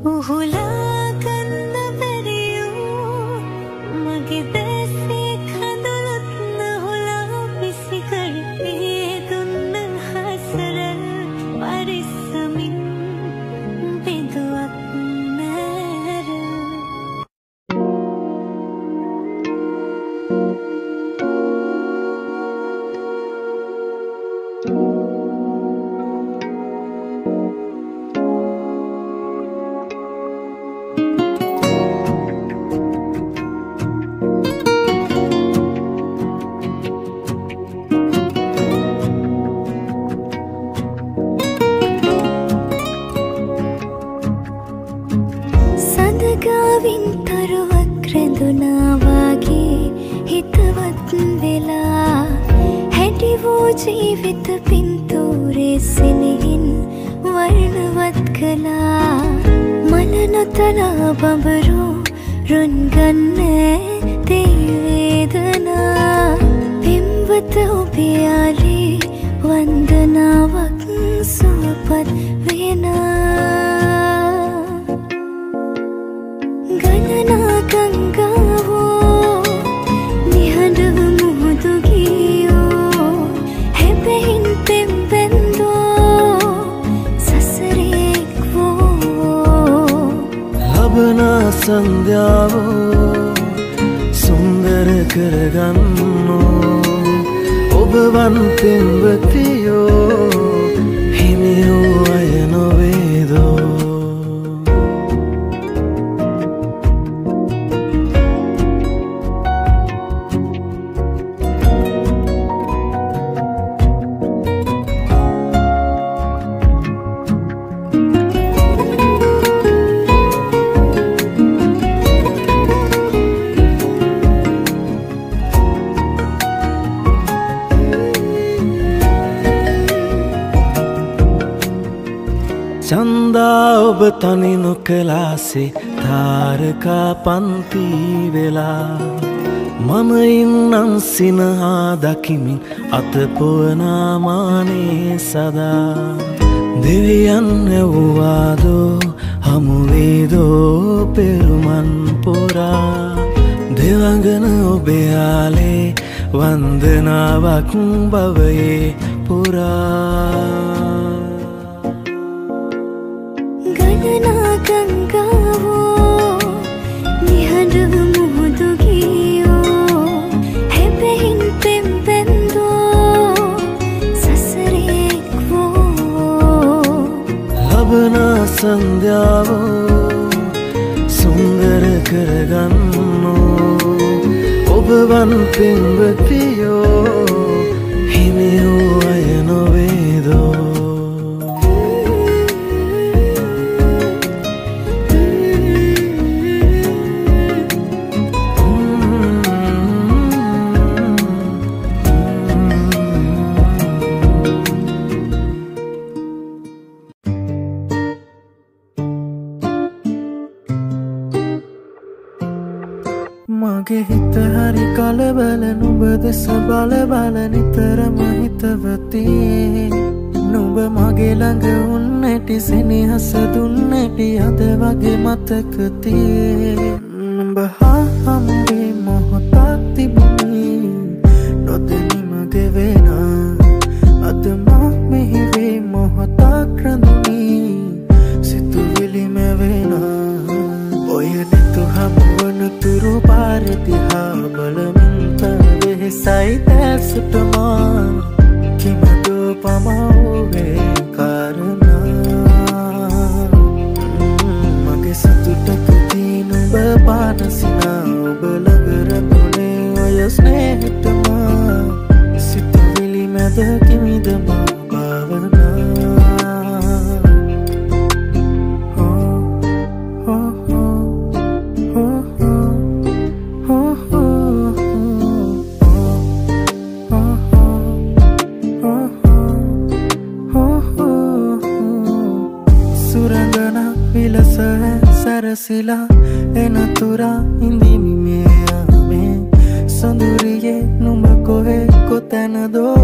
तनि नुकलासे तारका पंती वेला मम इन्नं सिनहा दकिमिन अतपुवना माने सदा දෙවියන් ඇව්වාදෝ හමුවේදෝ පෙරුමන් පුරා දෙවඟන ඔබයාලේ වන්දනාවක් බවයේ පුරා ගණනා ගංගාවෝ නිහඬව මුහුදු ගියෝ හැබැයින් පෙම්පැන්දෝ සසරෙක් වෝ ලබන සන්ධ්‍යාවෝ සුන්දර කරගන්නෝ ඔබවන් පෙම්වතියෝ හිමියෝ අය නොවේදෝ මගේ හිත හරි කලබල නුඹ දෙස බල බල නිතරම හිතවති නුඹ මගේ ළඟ උන්නැටි සෙනෙහස දුන්නැටි අද වගේ මතක තියේ නුඹ හා හම්බේ මොහොතක් තිබුණි නොදැනීම ගෙවෙන අද මා මෙහි වේ මොහොතක් රැඳුනි සිතුවිලි මැවෙන ඔය නිතු හමුවන තුරු පාරදිහා බලමින් තවෙහෙසයි දැසටමා කිමදෝ පමවුවේ කාරණා මගේ සතුටකදී නුඹ පානසිනා ඔබ ළඟ රැඳුනේ ඔය ස්නේහටමා සිතුවිලි මැද කිමිදමා භාවනා සරසිලා එනතුරා ඉඳිමි මෙයාමේ සොඳුරියේ නුඹ කොහේ කොතැනදෝ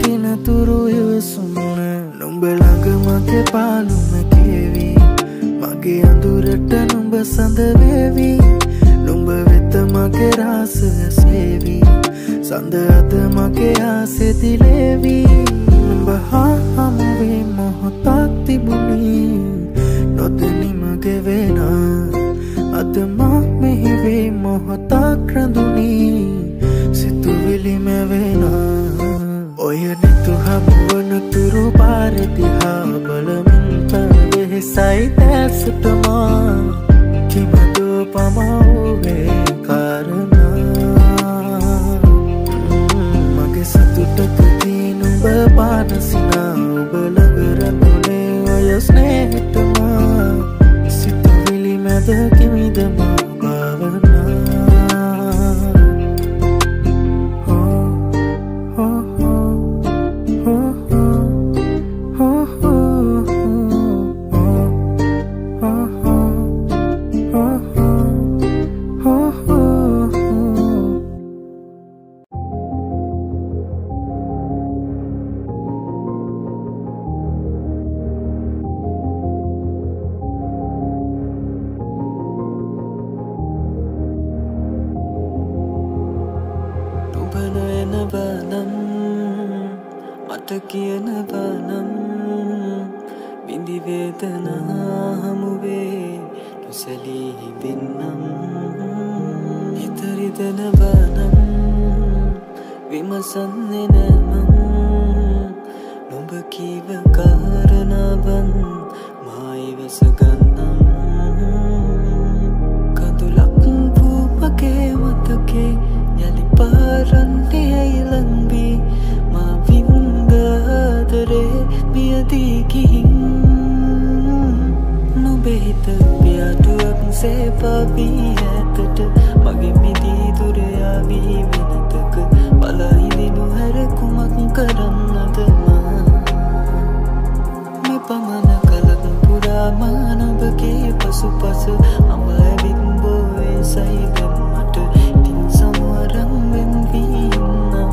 දකිනතුරු ඉවසුන නුඹ ළඟ මගේ පාලුම කියවි මගේ අඳුරට නුඹ සඳ වේවි නුඹ වෙත මගේ රාසය සේවි සඳ අද මගේ ආසෙ දිලේවි නුඹ හා හමුවේ මොහොතක් තිබුණි නොදැනි මගේ වෙනා අද මා මෙහි වේ මොහොතක් රැඳුණි සිතුවිලි මැවෙනා ඔය නෙතු හමුවන තුරු පාරෙ දිහා බලමින් පැවෙහෙසයි දැසටමා කිමදෝ පමවුවේ කාරණා මගේ සතුටකදී නුඹ පානසිනා ඔබ ළඟ රැඳුනේ ඔය ස්නේහතමා සිතුවිලි මැද කිමිදමා භාවනා කියන බනම් විඳි වේදනා හමුවේ නොසැලී බින්නම් හිතරිදන බනම් විමසන්නේ නෑමන් නුඹ කීව කාරණාවන් මායිවස ගන්නම් කඳුලක් වූ මගේ මතකේ යලි පාරන්නේ ඇයිලන්බී මා වින්දාදරේ මියදී ගිහින් නුඹේ හිත පියාටුවක් සේපාවී ඇතට මගේ මිදී දුරයාවී වෙනතක බලහිදිනු හැර කුමක් කරන්නද මා මේ පමණ කලක් පුරා මා නුඹගේ පසුපස අඹ ඇවිත් බෝවේ සයිදම් මට ඉතින් සමවරම් වෙන්වී ඉන්නම්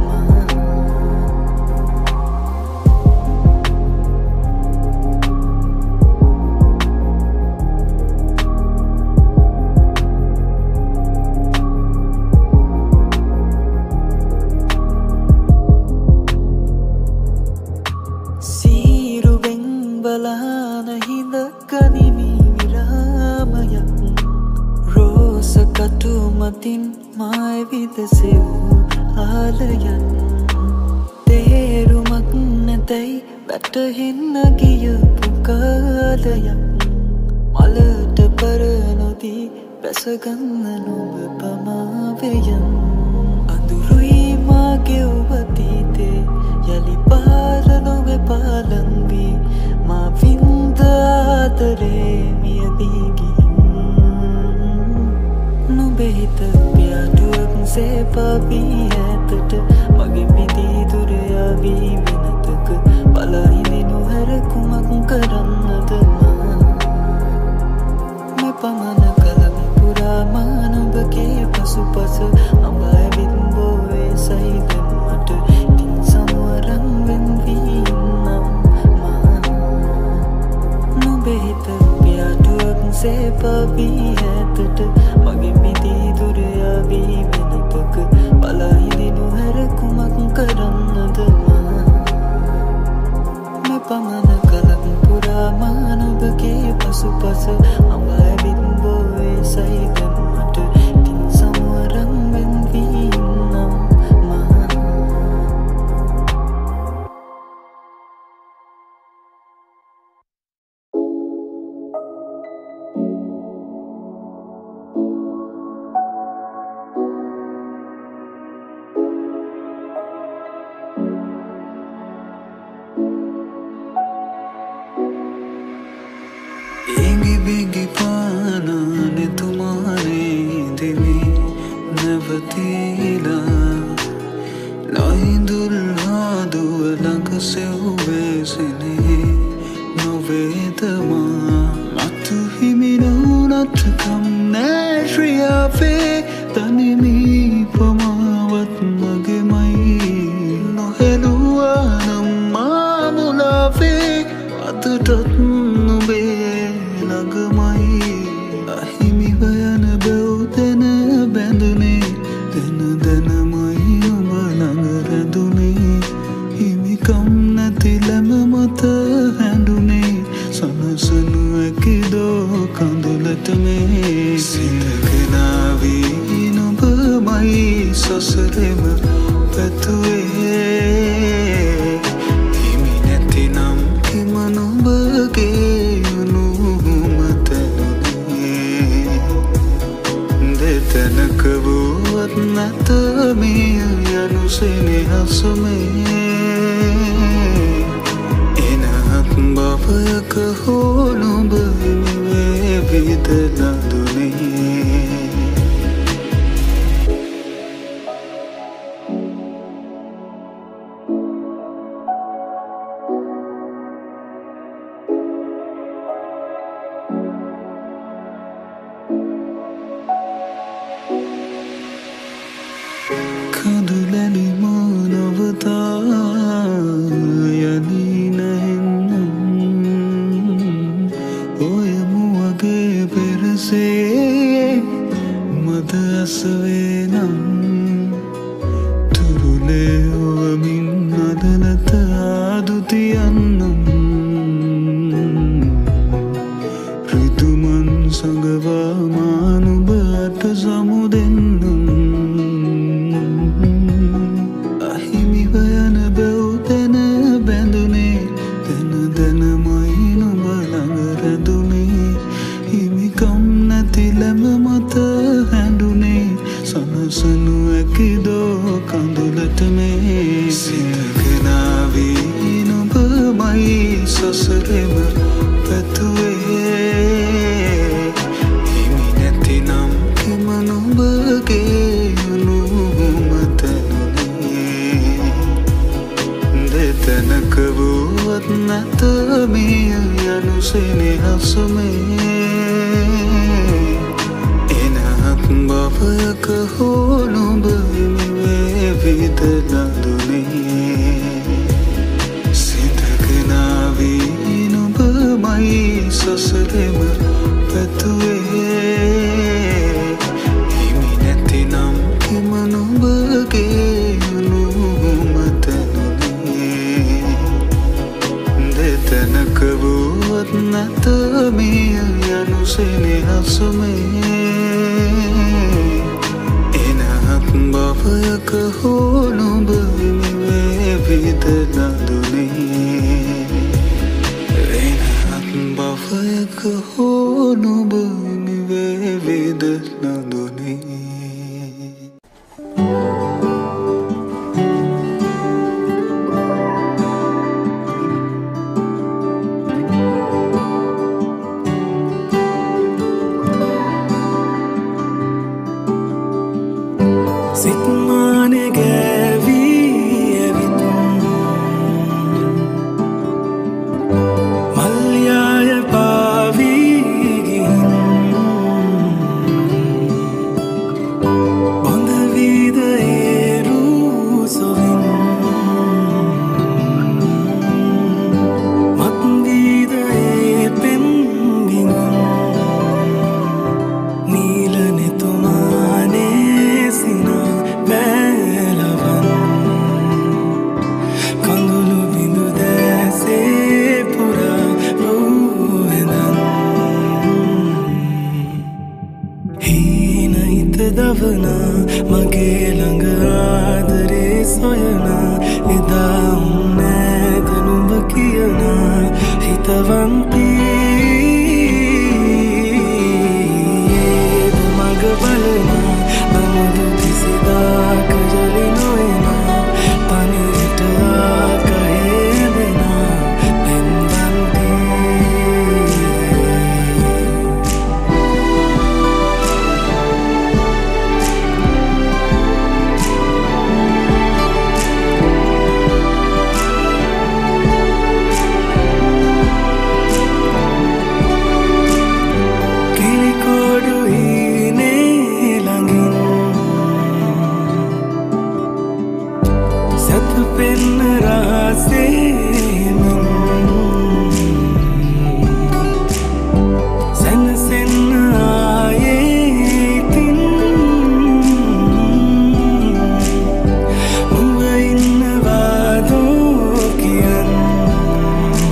මතින් මායි විදසෙව් ආලයන් තේරුමක් නැතැයි වැටහෙන්න ගියපු කාලයක් මලට පර නොදී බැසගන්න නොබ පමාවයන් අඳුරුයි මාගේ ඔබතීතේ යළි පාර නොව පාලන්වී මා වින්දාදරේ මියදීගී හිත පියාටුවක් සේපාවී ඇතට මගේ මිදී දුරයාවී වෙනතක බලහිදිනු හැර කුමක් කරන්නද මා මේ පමණ කලක් පුරා මා නුඹගේ පසුපස අඹ ඇවිත් බෝවේ සයිදම් මට ඉතින් සමවරම් වෙන්වී ඉන්නම් මා නුඹේ හිත පියාටුවක් සේපාවී ඇතට මගේ මිදී දුරයාවී වෙනතක බලහිදිනු හැර කුමක් කරන්නද මා මේ පමණ කලක් පුරා මා නුඹගේ පසුපස අඹ ඇවිත් බෝවේ සයිදම් මට ඉතින් සමවරම් වෙන්වී ඉන්නම් මා बिगी पाना ने तुम्हारे दिली नवतीला नहीं दुल्हा दुलंग से हुए सिने नवेदमा मत ही मिनो नत कम नैश्रिया फे तनी मी पमावत मगे मई नो हेलुआ नम्मा मुलाफे अत तत्नु बे लग මත හැඬුනේ සනසනු ඇකිදෝ කඳුලට මේ සිතගෙනාවී නුඹමයි සසරෙම පැතුවේ හිමි නැතිනම් හිම නුඹගේ උණුහුමතනුනේ දෙතැනක වුවත් නැත මේ යනු සෙනෙහසුමේ එනහත් බවයක හෝ නුඹ හිමිවේ විදලා දුනේ කඳුලැලි මානවතා යනී නැහෙන්නම් ඔය මුවගේ පෙරසේ මද අසවේ නම් තුරුලේ ඔවමින් අදනත ආදුතියන්නම් රිතුමන් සඟවා මානුබට සමුදෙන්නම් තිලම මත හැඬුනේ සනසනු ඇකිදෝ කඳුලට මේ සිතගෙනාවී නුඹමයි සසරෙම පැතුවේ හිමි නැතිනම් හිම නුඹගේ උණුහුමතනුනේ දෙතැනක වුවත් නැත මේ යනු සෙනෙහසුමේ බවයක හෝ නුඹ හිමිවේ විදලා දුනේ සිතගෙනාවී නුඹමයි සසරෙම පැතුවේ හිමි නැතිනම් හිම නුඹගේ උණුහුමතනුනේ දෙතැනක වුවත් නැත මේ යනු සෙනෙහසුමේ බවයක හෝ නුඹ හිමිවේ විදලා දුනේ වෙනත් බවයක හෝ නුඹ හිමිවේ විදලා දුනේ සිත්මානෙ ගෑවී ඇවිතුම් මල්යාය පාවී ගිහින් බොඳ වීද ඒරූ සොවින් මත් වීද ඒ පෙම් ගිඟුම් නීල නෙතුමානේ සිනා වැලවන් කඳුළු බිඳු දැසේ පුරා රෝවෙදන් හීන හිත දවනා මගේ ළඟ ආදරේ සොයනා එදා නෑද නුඹ කියනා හිතවන්තීද මග බලනා නමුදු කිසිදාක ජලි නොයනා පනිට ආකහේදෙනා පෙන්වන්තී කිරිකොඩු හීනේ ළඟින් සතු පෙන්න රහසේමින් සැනසෙන්න ආයේ ඉතින් නුඹ ඉන්නවාදෝ කියන්න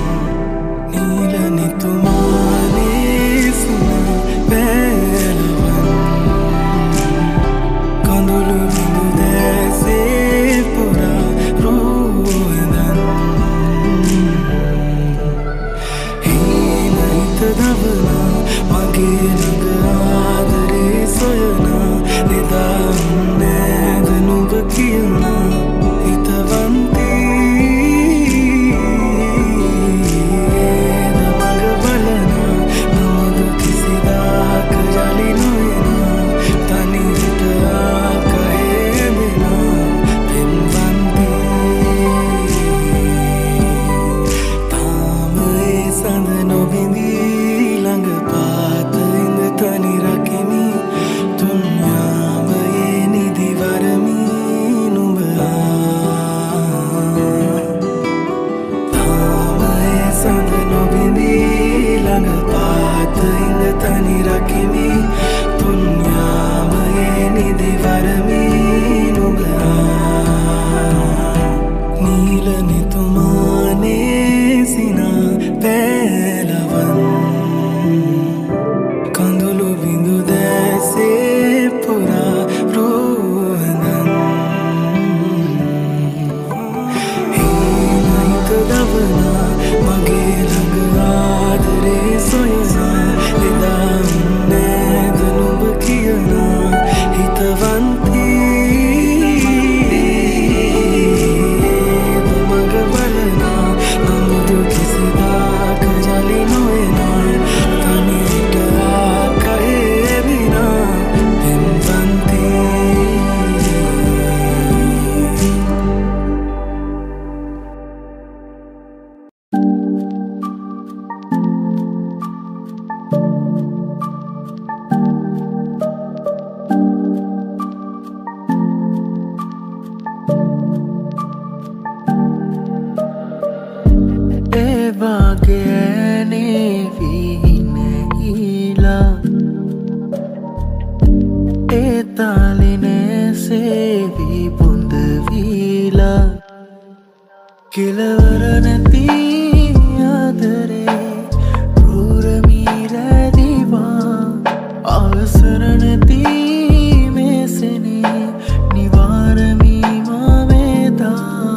वागे वीला ए तालिने से भी बुंद वीला किलवरनती आदरे रूरमी रदीवा අවසරනති මේසනේ නිවාරමි මාවේදා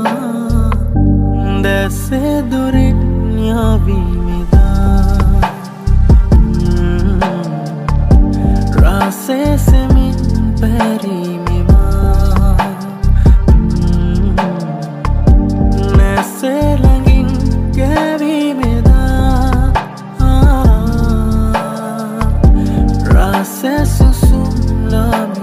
දැසේ දුරින් යාවීමෙදා රාසේ සෙමින් පැරීමෙමා නැසේ ළඟින් ගැවීමෙදා rasa susum lami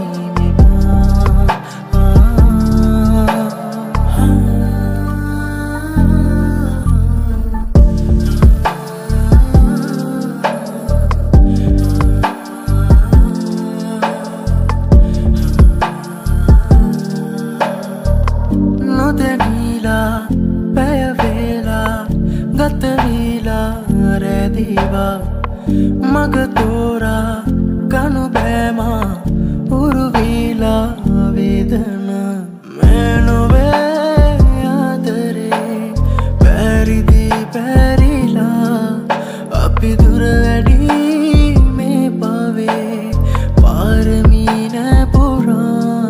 no denila paya vela gata vela rediva magatora kanu bema uruvila vedana menove adare peridi perila api duradi me pave paramina pura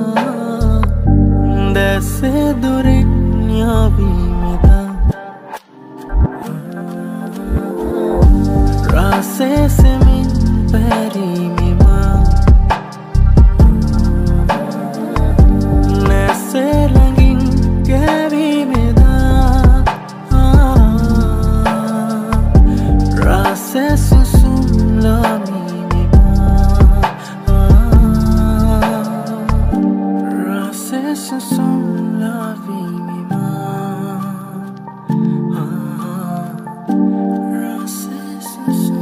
dase durinya vimeda rase semin peri langin gavi meda rasa susum lami rasa susum lami rasa susum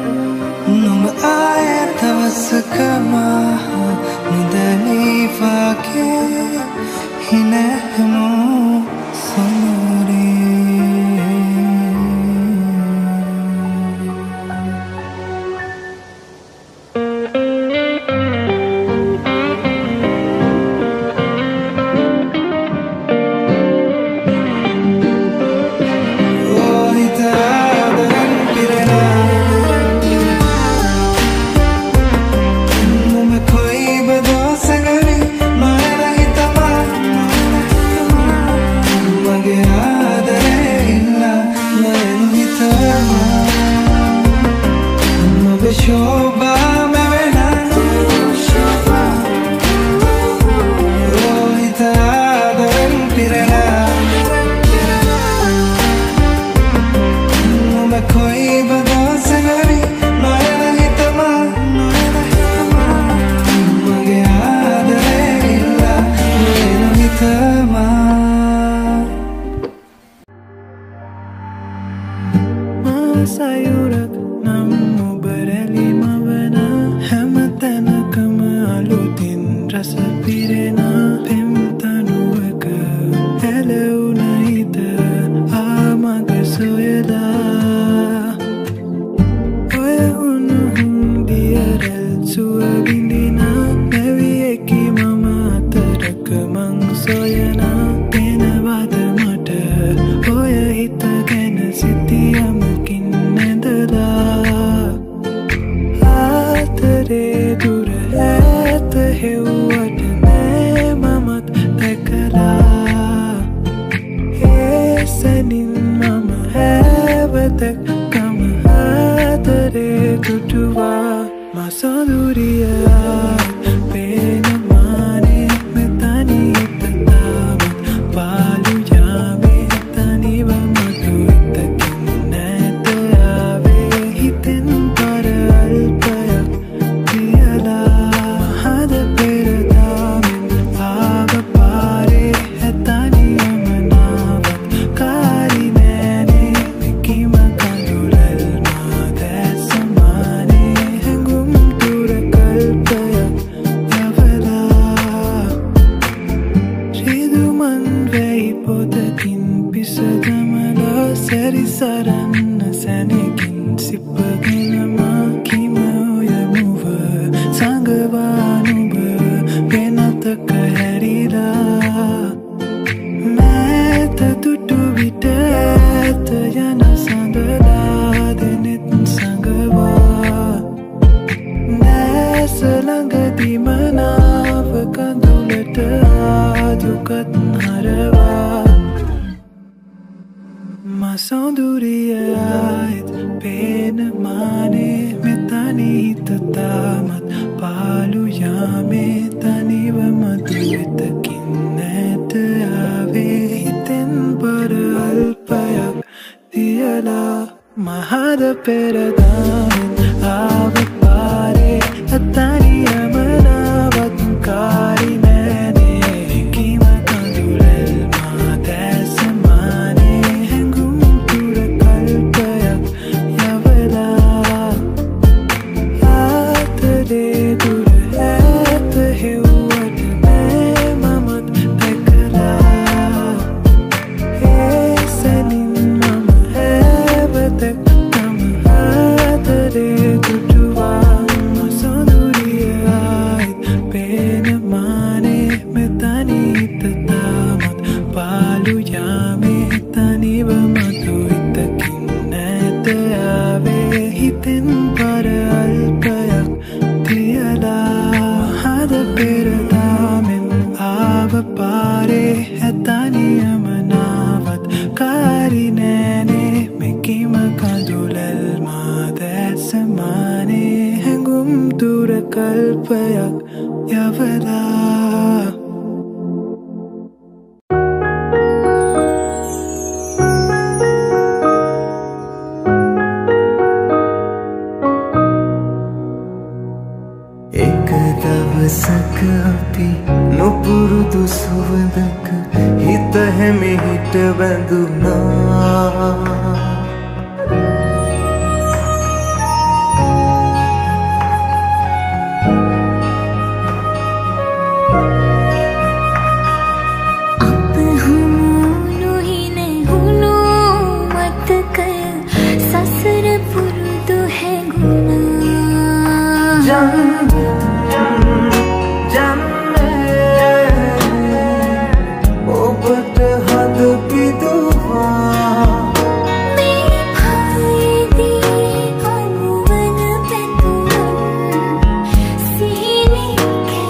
Num ae tavas kama nudani fa මනාව කඳුලට ආදුකත් හරවා මසඳුරියයිත් පේන මානේ මෙතනි හිත තාමත් පාලු යාමේ තනිව මතුවෙතකින් නැත ආවේ හිතෙන් බර අල්පයක් තියලා මහද පෙරදාමෙන් ආව පාරේ අතනියම නාවත් කාරි නෑනේ කිම කඳුලෙල් මා දැසමානේ හැඟුම් තුර කල්පයක් යවලා ආතරේ දුර ඇත හෙව්වට නෑ මමත් දැකලා ඒ සැනින් මම හැවතක් තම ආතරේ දුටුවා මසඳුරියයිත් පේන මානේ මෙතනි හිත තාමත් පාලු යාමේ තනිව මතුවෙතකින් නැත ආවේ හිතෙන් බර අල්පයක් තියලා මහද පෙරදාමෙන් ආව පාරේ ඇතනියම නාවත් කාරි නෑනේ මෙකිම කඳුලෙල් මා දැසමානේ හැඟුම් තුර කල්පයක් යවලා එක දවසක අපි නොපුරුදු සුවඳක හිත හැමිහිට බැඳුනා අප හමු නොහිනේ හුණු මතකය සසර පුරුදු හැඟුණා ඔබට හද පිදුවා මේ භාවයේදී හමුවන පැතුම් සිහිනේ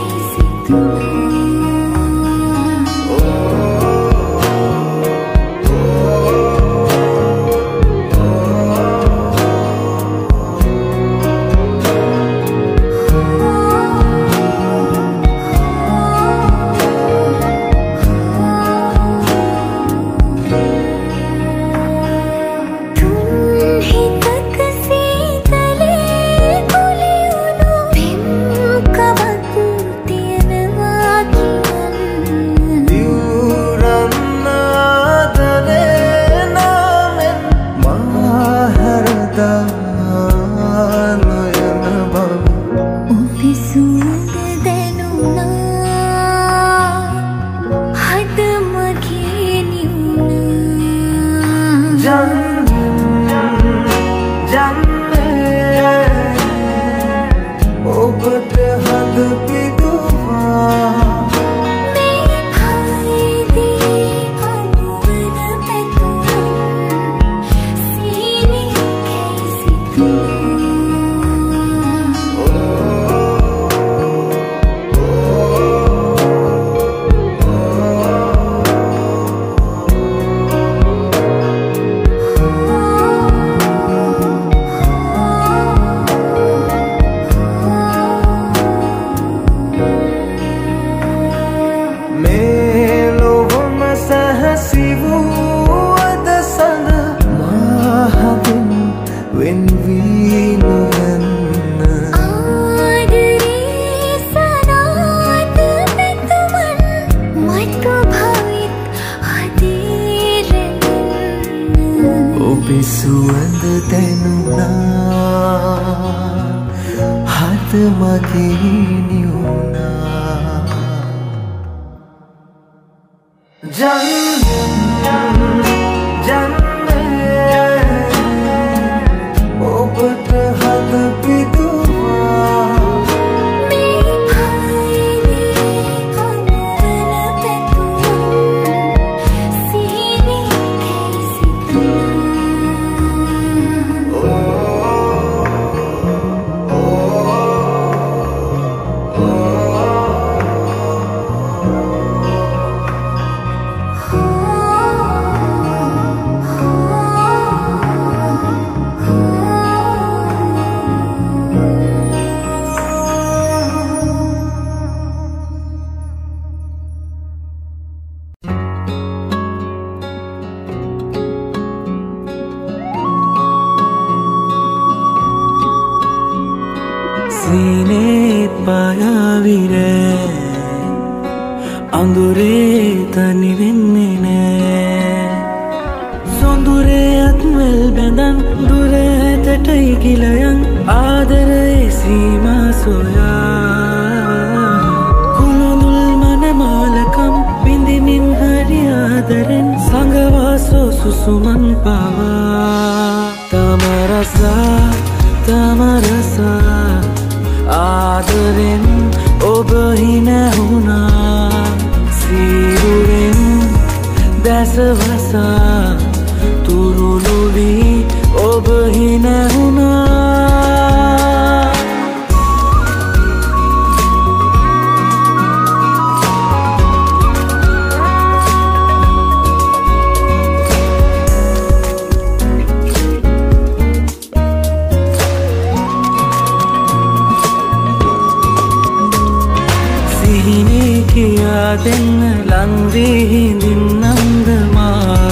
සුවඳ දැනුණා හද මගේ නිවුණා ඔබට හද පිදුවා ආවිරේ අඳුරේ තනි වෙන්නේ නෑ සොඳුරේත් වෙල් බැඳන් දුරටටයි ගිලයන් ආදරේ සීමා සොයා කුළුඳුල් මනමාලකම් විඳිමින් හරි ආදරෙන් සංගවාසෝ සුසුමන් පවා තමරසා තමරසා ආදරෙන් ඔබ හිනැහුණා සිරුරෙන් දැසවසා තුරුළු වී ඔබ හිනැහුණා දෙන්න ලංවී හිඳින්නන්දමා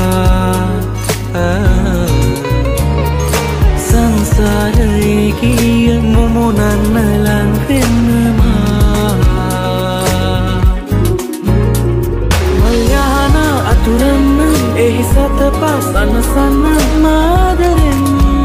සංසාරයේ කිය මුමුණන්න ලංවෙන්නමා මල්යහන අතුරන්න එහි සත පස් අනසන්න මාදරෙන්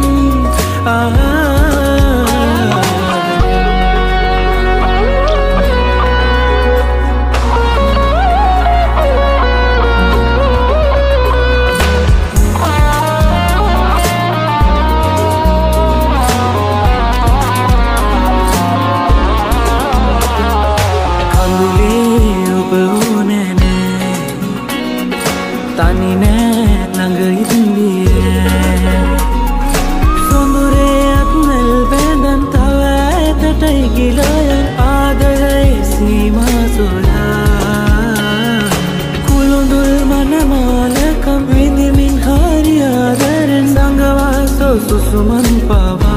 सुमन पवा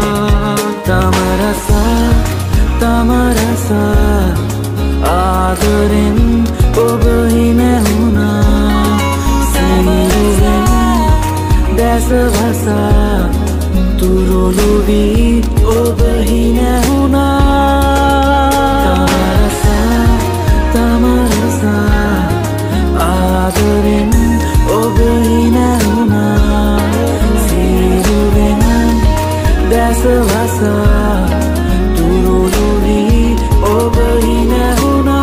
तमरसा तमरसा आदरें ඔබ හිනැහුණා සිරුරෙන් දැසවසා තුරුළු වී ඔබ හිනැහුණා තමරසා තමරසා ආදරෙන් ඔබ හිනැහුණා දැසවසා තුරුළු වී ඔබ හිනැහුණා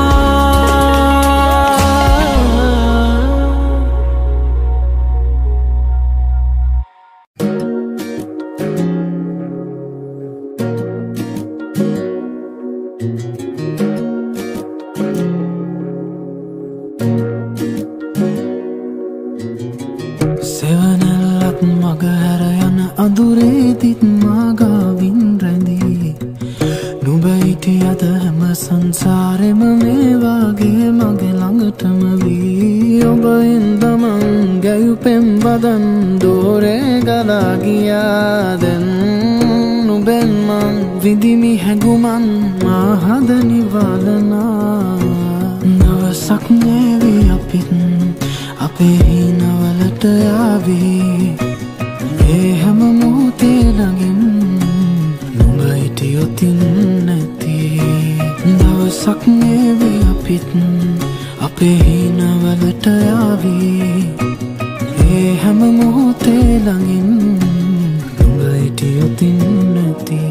සෙවනැල්ලක් මග හැර යන අඳුරේදිත් මාගාවින් රැඳී නුඹ හිටියද හැම සංසාරෙම මේ වාගේ මගේ ළඟටම වී ඔබ ඉඳමන් ගැයුපෙම් බදන් දෝරේ ගලා ගියා දැන් නුඹෙන් මං විඳිමි හැඟුමන් මා හද නිවලනා දවසක් නේවි අපිත් අපේ හිනවලට යාවී ඒ හැම මොහොතේ ළඟින් නුඹ හිටියොතින් නැති දවසක් නේවි අපිත් අපේ හිනවලට යාවී ඒ හැම මොහොතේ ළඟින් නුඹ හිටියොතින් නැති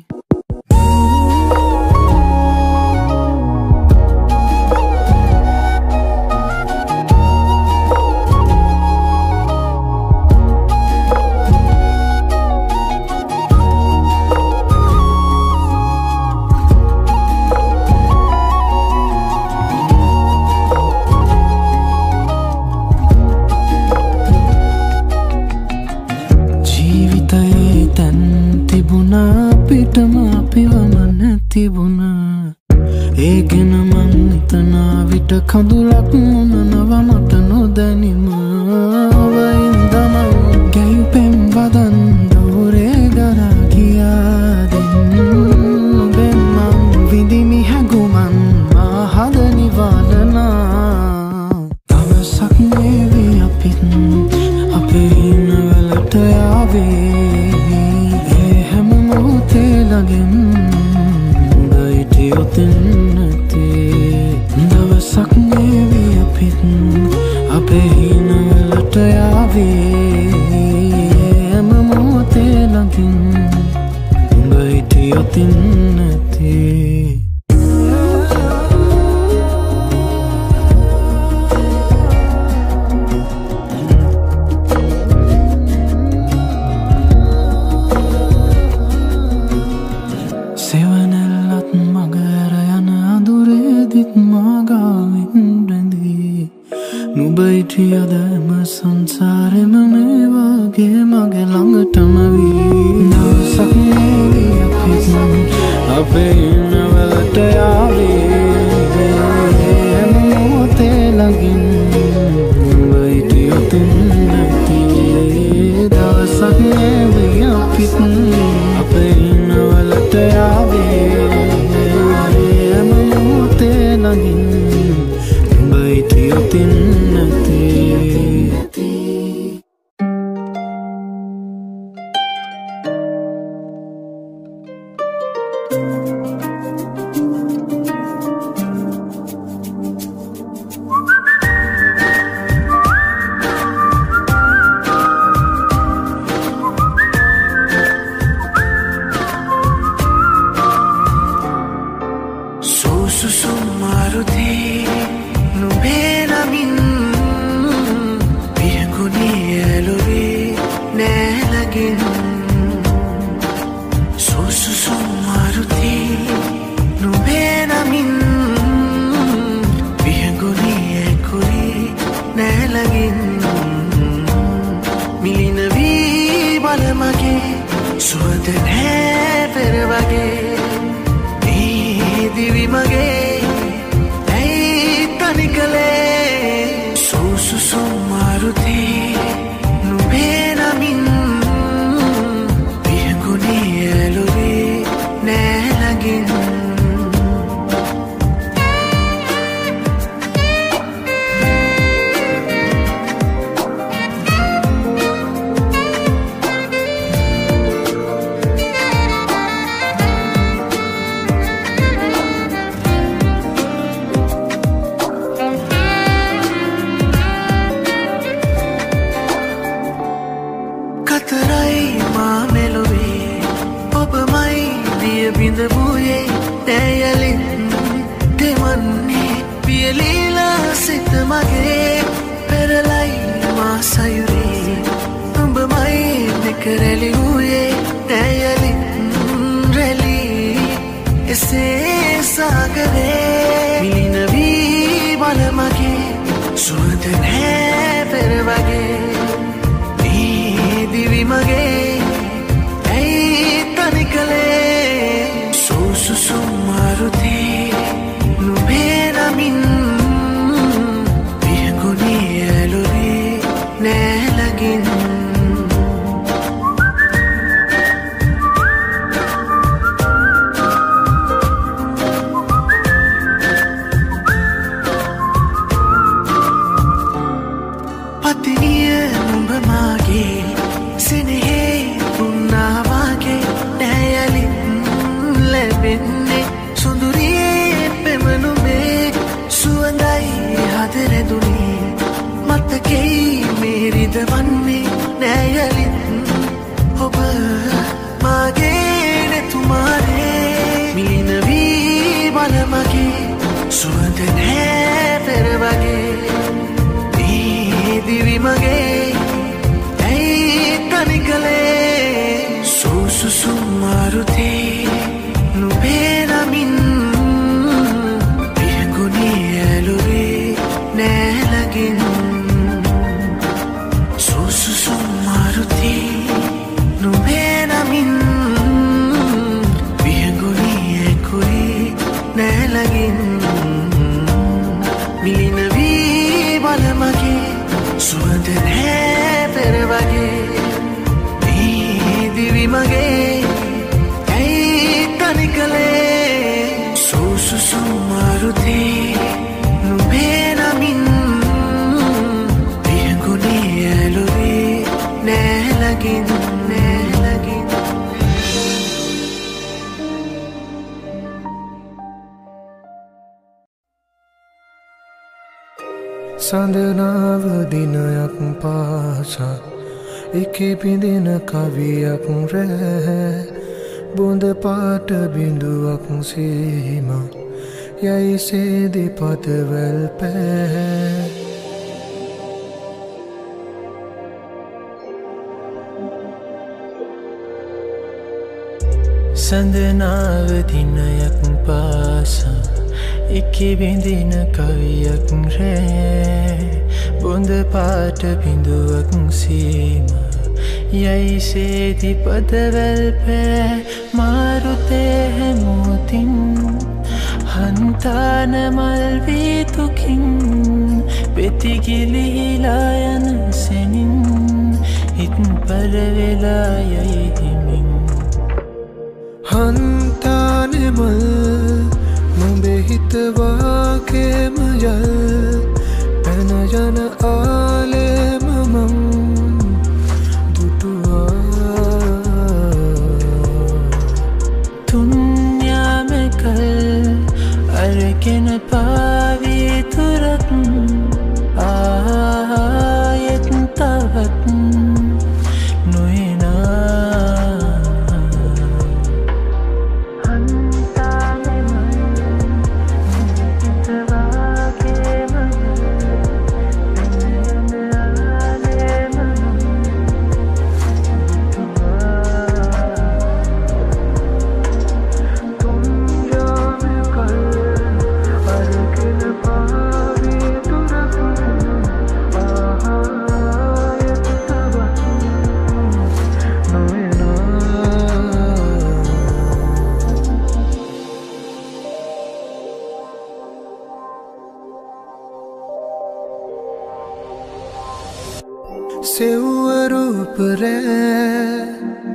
පිටම අපිවම නැතිබුණා ඒ ගැන මං හිතනා විට කඳුලක් මොනනවා මට නොදැනිම ඔබ ඉඳමන් ගැයුපෙම් බදන් දෝරේ ගලා ගියා දැන් ඔබෙන් මං විඳිමි හැඟුමන් මා හද නිවලනා දවසක් නේවි අපිත් අපේ හිනවලට යාවේ ළඟින් නුඹ හිටියොතින් හැම මොහොතේ ළඟින් උඹ හිටියොත් නැති සෙවණැල්ලත් මගහැර යන අඳුරේදිත් මාගාවින් රැඳී නුඹ හිටියදම සංසාරෙම මේ වගේ මගේ ළඟටම වී දවසක් නේවී අපිත් අපේ ඉන්නවලට යාවී හැම මොහොතේ ළඟින් නුඹ හිටියොත් නැති දවසක් නේවී අපිත් අපේ ඉන්නවලට යාවී හැම මොහොතේ ළඟින් නුඹ හිටියොත් නැති සඳනාව දිනයක් පාසා එකේ පිඳෙන කවියක් රැ බොඳ පාට බිඳුවක් සීම යයි සේදි පතවල් පෑ සඳනාව දිනයක් පාසා එකේ බිඳෙන කවියක් රැ බොඳ පාට බිඳුවක් සීම යයි සේදි පදවල් පෑ මාරුතේ හැමෝතින් හන්තාන මල් වීතුකින් පෙතිගිලිහිලා යන සෙනින් හිත් පරවෙලා යයි හිමින් හන්තාන මල් නුඹේ හිත වාගේම යල් පැන යන ආලේම මං අරගෙන පාවී තුරත් ආයෙත් තවත් නොයනා හන්තානෙමයි හිතවාගේම පැනයන ආලේම සෙව්වරූප රෑ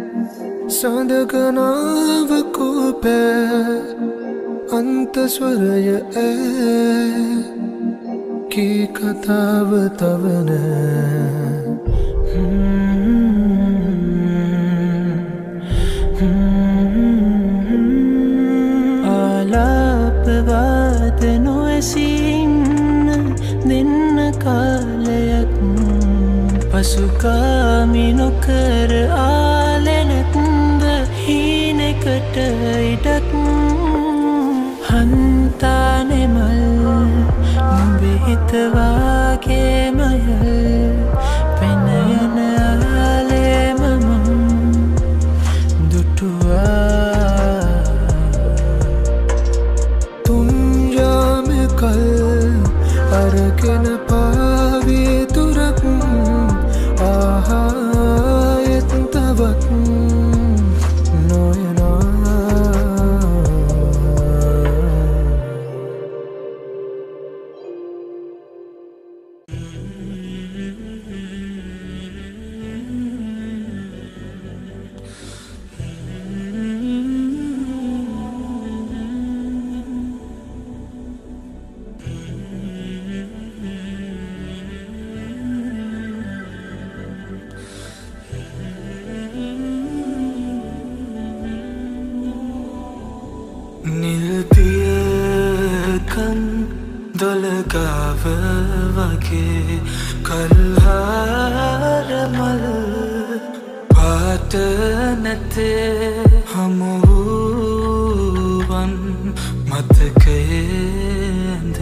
සඳගනාව කෝපෑ අන්තස්වරය ඈ කී කතාව තවන ආලාපවාද නොඇසින්න දෙන්න කාලයක් පසුකාමි නොකර ආලෙනත්ද හීනෙකට ඉඩක් හන්තානෙමල් නුඹේ හිතවාගේම යල් පැන යන ආලේම මං දුටුවා තුන්ජාම කල් අරගෙන පාවී තුරක් ආයෙත් තවත් නිල්පියකන් දොළගාව වගේ කල්හාරමල් පාට නැතේ හමුවන් මතකයේද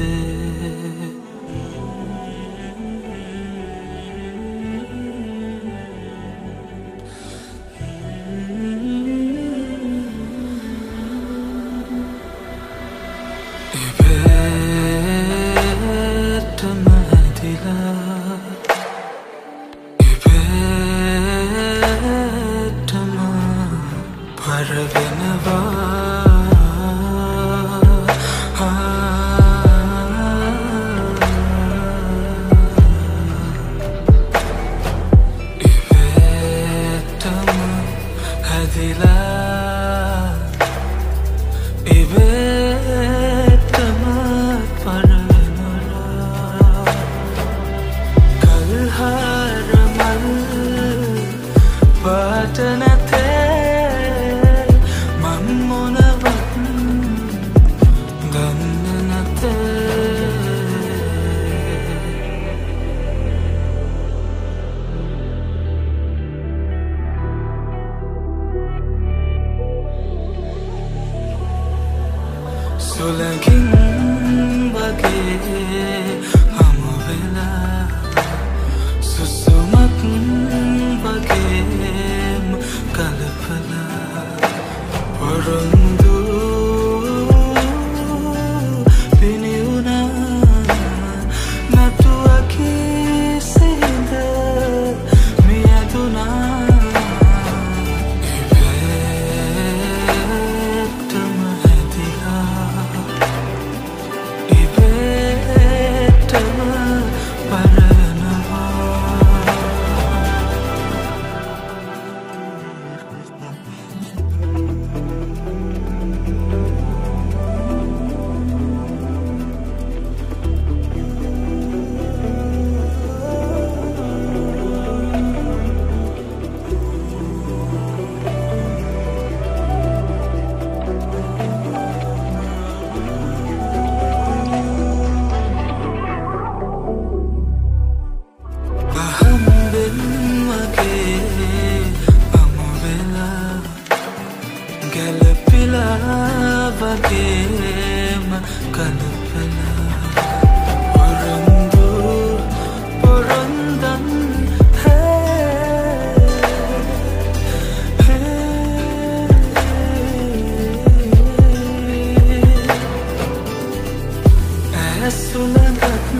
ඇසුලගත්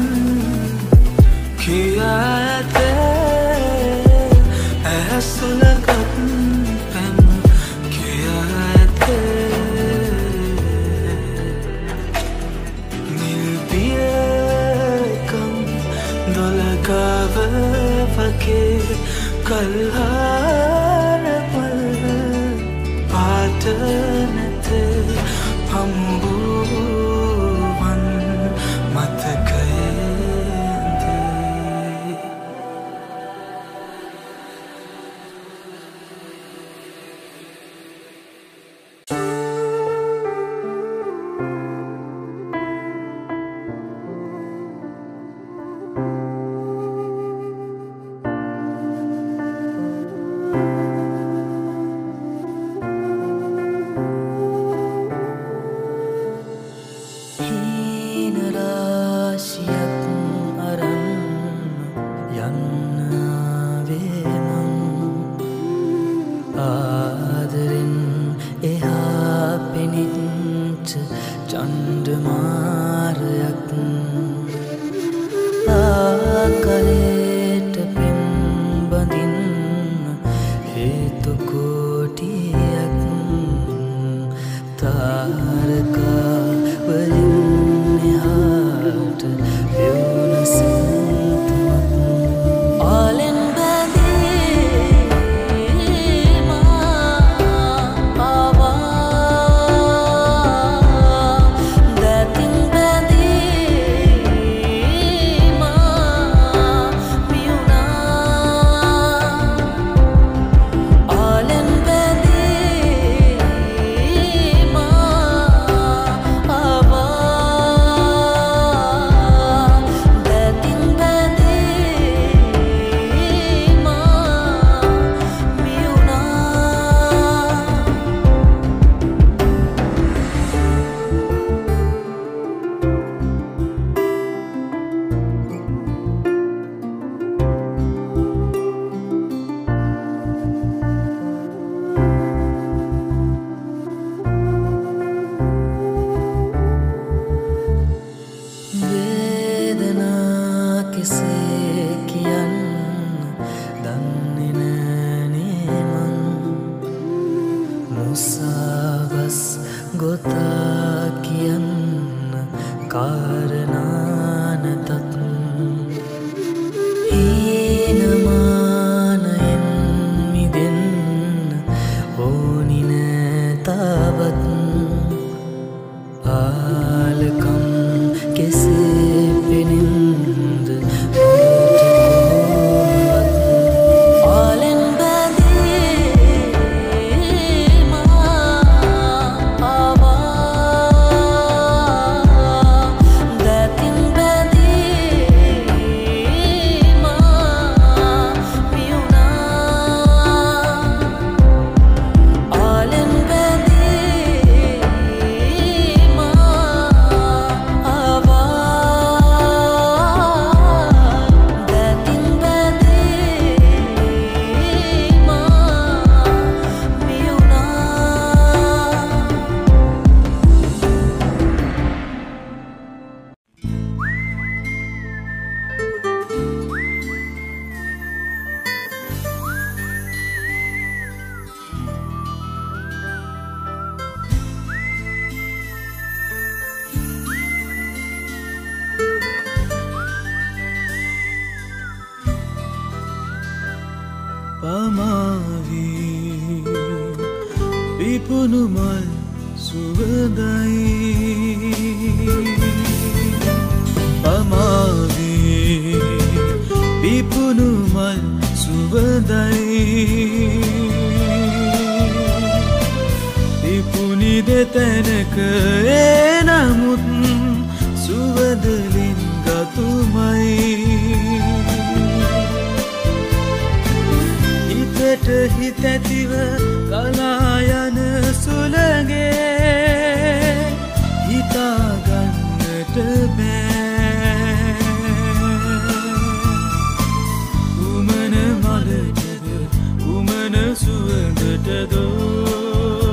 කියා ඇත ඇසුලගත් පැන් කියා ඇත නිල්බියකම් දොලගාව වගේ කල්හාරපල් පාට නැත හම්බුවන් මතකයද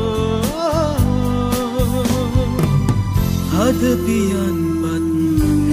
හද පියන්පත්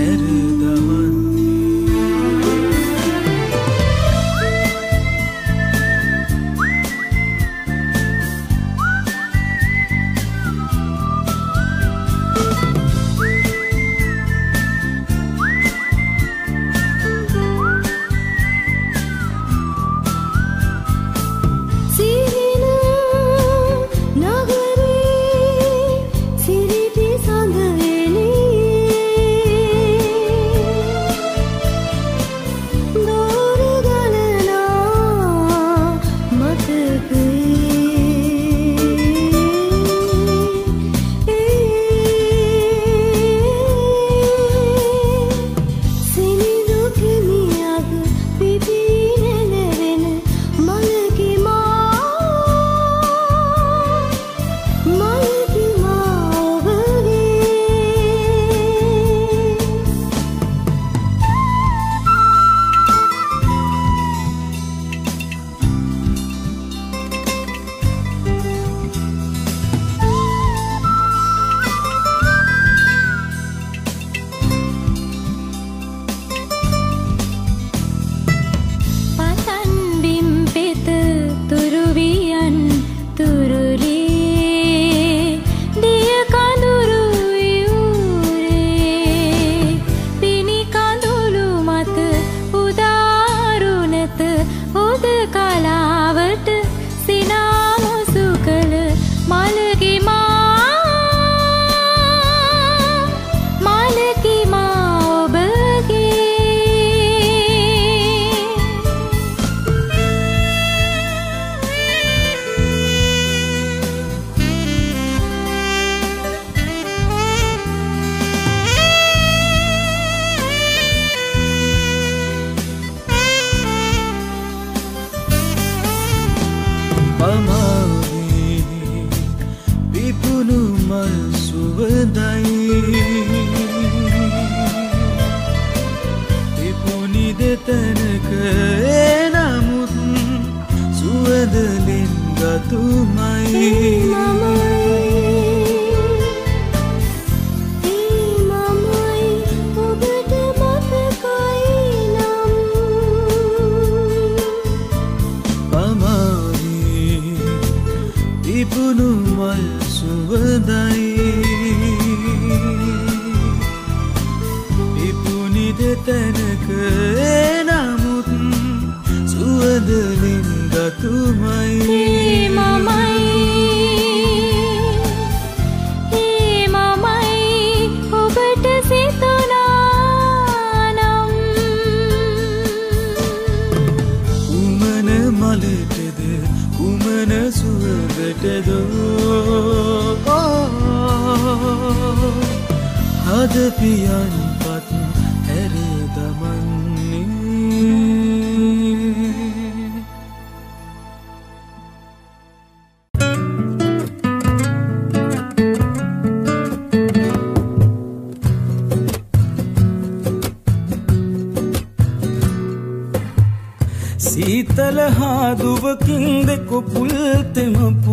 සීතල හාදුවකින් දෙක පුල්තෙමපු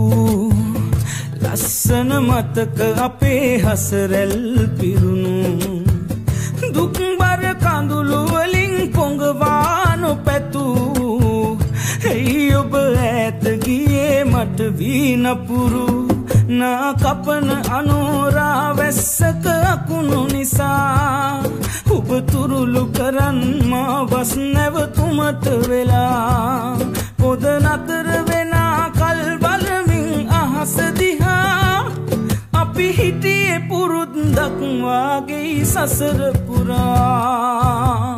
ලස්සන මතක අපේ හසරැල් පිරුණු දුක්බර කඳුළු වලින් පොඟවා නොපැතූ ඇයි ඔබ ඈත ගියේ මට වී නපුරු නා කපන අනෝරා වැස්සක අකුණු නිසා ඔබ තුරුළු කරන් මා වස් නැවතුමට වෙලා පොද නතර වෙනා කල් බලමින් අහස දිහා අපි හිටියේ පුරුද්දක් වාගේ සසර පුරා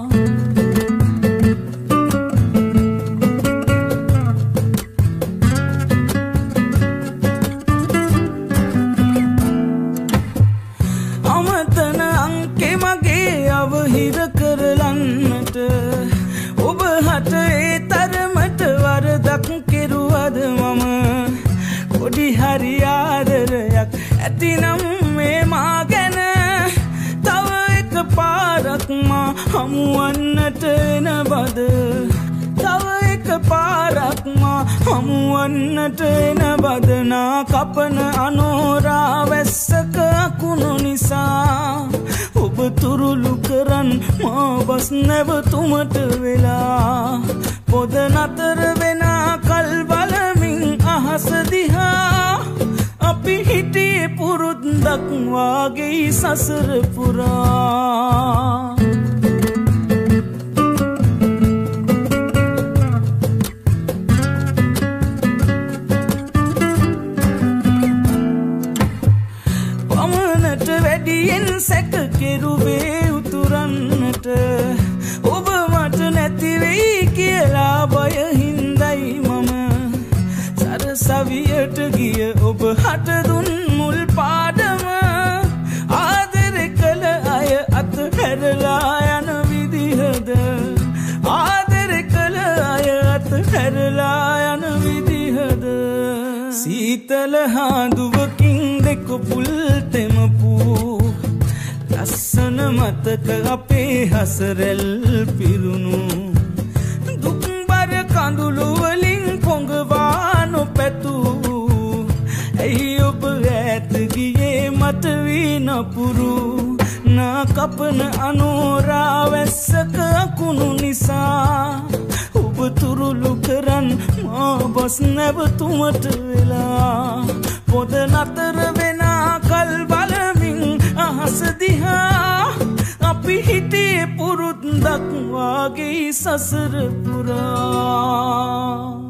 අමතන අංකේ මගේ අවහිර කරලන්නට ඔබ හට ඒ තරමට වරදක් කෙරුවද මම කොඩි හරි ආදරයක් ඇතිනම් මේ මා ගැන තව එක පාරක් මා හමුවන්නට එන බද තව එක පාරක් මා හමුවන්නට එන බදනා කපන අනෝරා වැස්සක අකුණු නිසා ඔබ තුරුළු කරන් මා බස් නැවතුමට වෙලා පොද නතර වෙනා කල් බලමින් අහස දිහා අපි හිටියේ පුරුද්දක් වාගේ සසර පුරා වැඩියෙන් සැක කෙරුවේ උතුරන්නට ඔබ මට නැති වෙයි කියලා බය හින්දයි මම සරසවියට ගිය ඔබ හට දුන් මුල් පාඩම ආදරේ කළ අය අත හැරලා යන විදිහද ආදරේ කළ අය අත හැරලා යන විදිහද සීතල හාදුවකින් දෙක පුල්තෙමපු ලස්සන මතක අපේ හසරැල් පිරුණු දුක්බර කඳුළු වලින් පොඟවා නොපැතූ ඇයි ඔබ ඈත ගියේ මට වී නපුරු නා කපන අනෝරා වැස්සක අකුණු නිසා ඔබ තුරුළු කරන් මා බස් නැවතුමට වෙලා පොද නතර වෙනා කල් බලමින් අහස දිහා අපි හිටියේ පුරුද්දක් වාගේ සසර පුරා